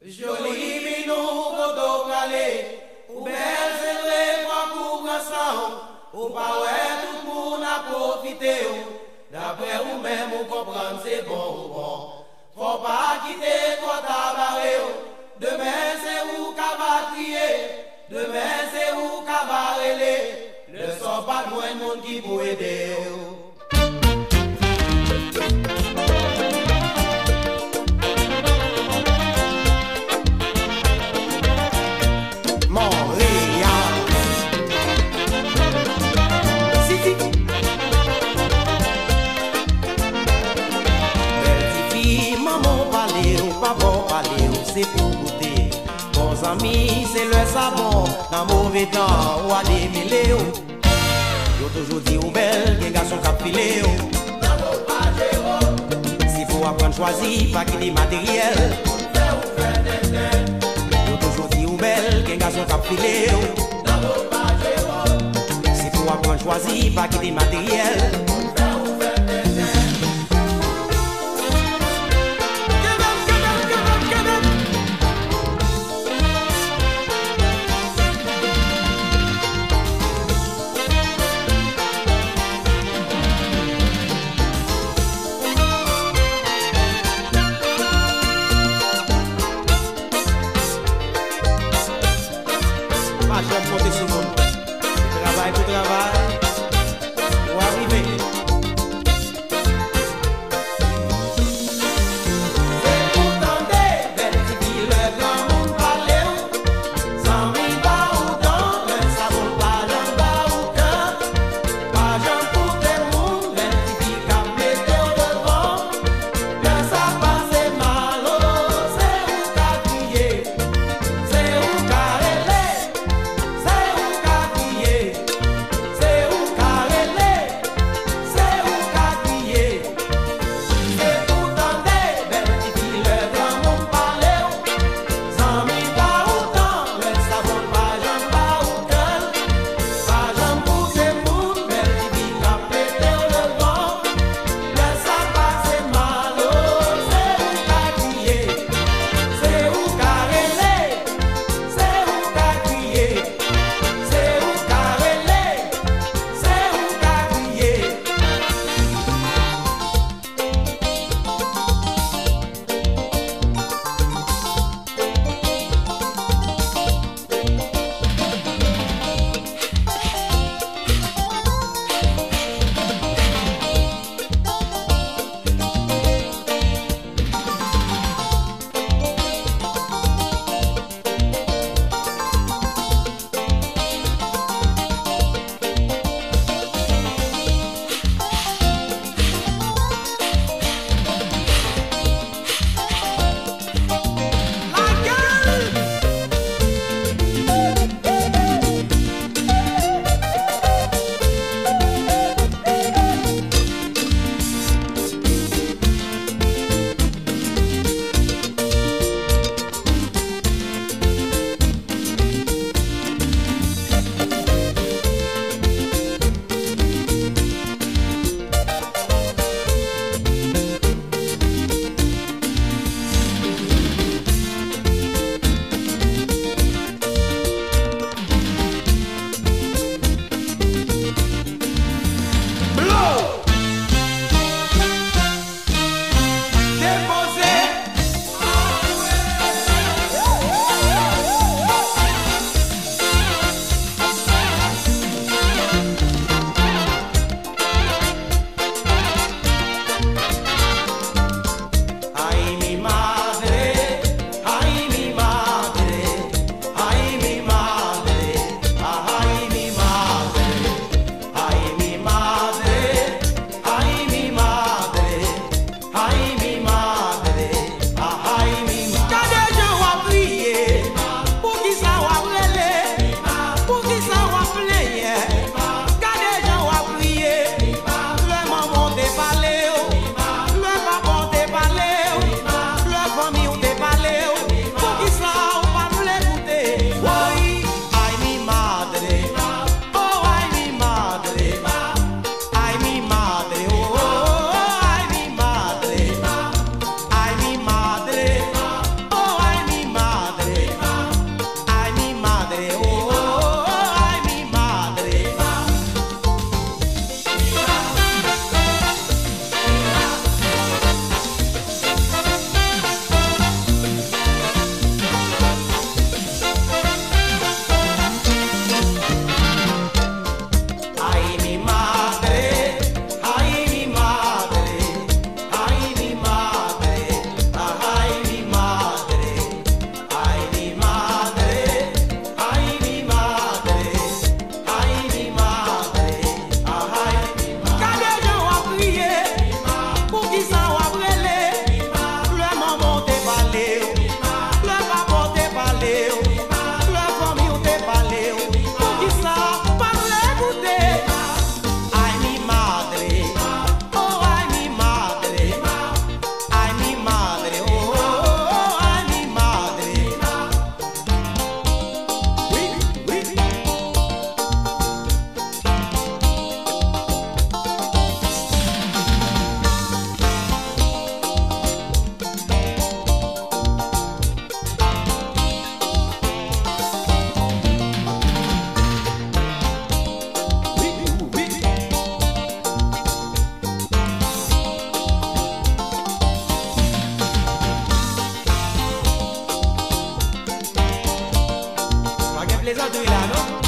Joli minou koto prale, ou bel célèbre pour ensemble, ou pas ouais tout moun a profité ou, d'après ou même ou comprendre c'est bon ou bon. Faut pas quitter quoi tabaré ou, demain c'est où qu'a va crier, demain c'est où qu'a va rêler, le sort pas de moins de monde qui peut aider ou. C'est pour goûter, bons amis, c'est le savon. Dans mauvais temps, ou à des milliers. Yo toujours dit ou belle, que garçon cap filé. Si faut apprendre choisir, pas quitter matériel. Yo toujours dit ou belle, que garçon cap filé. Si faut apprendre choisir, pas quitter matériel. J'aime compter sur le monde. Travail pour travail, pour arriver. plaisanterie là, non?